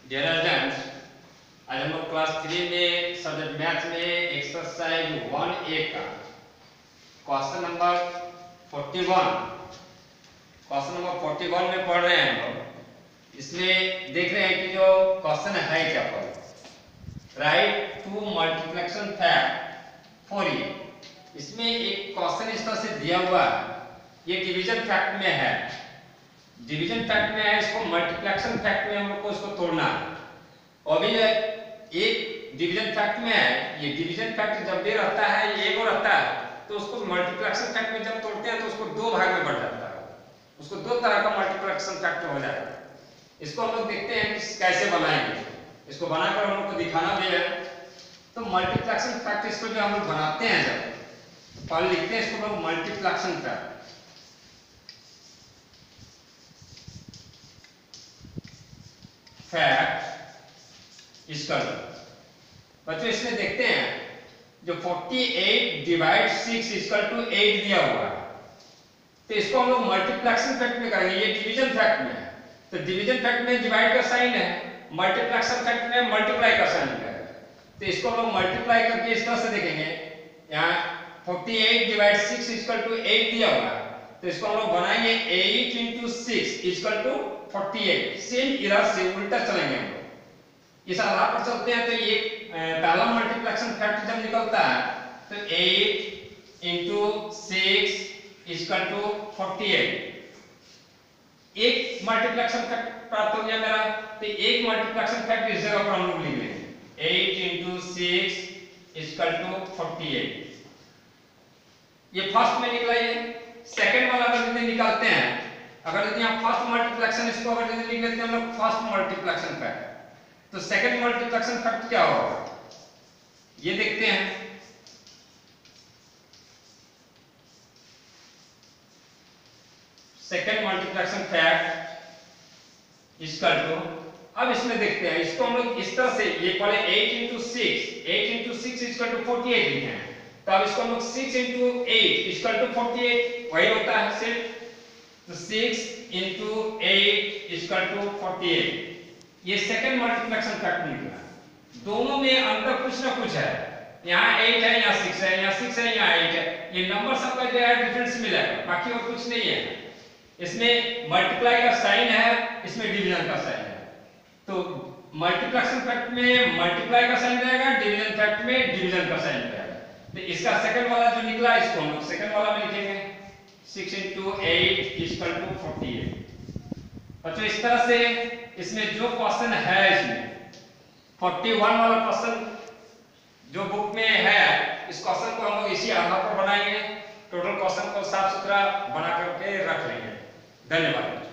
Dear students, आज हम लोग क्लास 3 में सब्जेक्ट मैथ में एक्सरसाइज 1A का क्वेश्चन नंबर 41 में पढ़ रहे हैं हम लोग। इसमें देख रहे हैं कि जो क्वेश्चन है क्या पर write two multiplication fact for ये। इसमें एक क्वेश्चन इस तरह से दिया हुआ है, ये डिवीजन फैक्ट में है, डिवीजन फैक्ट में है, इसको मल्टीप्लिकेशन फैक्ट में हम लोग को इसको तोड़ना है। और भी एक डिवीजन फैक्ट में है, ये डिवीजन फैक्ट जब भी रहता है ये एक और रहता है तो उसको मल्टीप्लिकेशन फैक्ट में जब तोड़ते हैं तो उसको दो भाग में बढ़ जाता है, उसको दो तरह का मल्टीप्लिकेशन फैक्ट हो जाएगा। इसको हम लोग देखते हैं कि कैसे बनाएंगे, इसको बनाकर हम लोग को दिखाना भी है। तो मल्टीप्लिकेशन फैक्ट इसको जो हम लोग बनाते हैं, जब पहले लिखते हैं इसको लोग मल्टीप्लिकेशन फैक्ट। फैक्ट इसका बच्चों इसमें देखते हैं जो 48 डिवाइड 6 इक्वल टू 8 दिया हुआ है, तो इसको हम लोग मल्टीप्लिकेशन फैक्ट में करेंगे। ये डिवीजन फैक्ट में है, तो डिवीजन फैक्ट में डिवाइड का साइन है, मल्टीप्लिकेशन फैक्ट में मल्टीप्लाई का साइन है। तो इसको हम लोग मल्टीप्लाई करके इस तरह से देखेंगे, यहाँ 48 डिवाइड 6 इक्वल टू 8 दिया हुआ है, तो इसको हम लोग बनाएंगे 8 into 6 इक्वल टू 48। सेम इधर से उल्टा चलेंगे हम लोग, इस आधार पर चलते हैं। तो ये पहला मल्टीप्लिकेशन फैक्टर जब निकलता है तो 8 into 6 इक्वल टू 48। एक मल्टीप्लिकेशन फैक्ट प्राप्त हो गया मेरा, तो एक मल्टीप्लिकेशन फैक्ट इस जगह पर हम लोग लिख लेंगे 8 into 6 इक्वल टू 48। ये फर्स्ट में निकला। ये सेकंड वाला अगर यदि निकालते हैं, अगर यदि आप फर्स्ट मल्टीप्लिकेशन इसको अगर यदि लिख लेते हैं हम लोग फर्स्ट मल्टीप्लिकेशन फैक्ट, तो सेकंड मल्टीप्लिकेशन फैक्ट क्या होगा ये देखते हैं। Second multiplication fact equal to, अब इसमें देखते हैं, इसको हम लोग इस तरह से, ये पहले 8 into 6 इक्वल टू 48 लिखे हैं, तो अब इसको हम लोग 6 into 8 इक्वल टू 48 वही होता है सिर्फ, तो 6 into 8 इक्वल टू 48। ये सेकंड मल्टीप्लिकेशन फैक्ट निकला। दोनों में अंतर कुछ ना कुछ है, यहाँ 8 है, यहाँ 6 है, यहाँ 6 है, यहाँ 8 है, ये नंबर सबका जो है डिफरेंस मिलेगा, बाकी और कुछ नहीं है। इसमें मल्टीप्लाई का साइन है, इसमें डिवीजन का साइन है। तो मल्टीप्लिकेशन फैक्ट में मल्टीप्लाई का साइन रहेगा, डिवीजन फैक्ट में डिवीजन का साइन रहेगा। तो इसका सेकंड वाला जो निकला इसको हम लोग सेकंड वाला में लिखेंगे 6 into 8 इक्वल टू 48। बच्चों इस तरह से इसमें जो क्वेश्चन है, इसमें 41 वाला क्वेश्चन जो बुक में है, इस क्वेश्चन को हम लोग इसी आधार पर बनाएंगे। टोटल क्वेश्चन को साफ सुथरा बना करके रख लेंगे। धन्यवाद।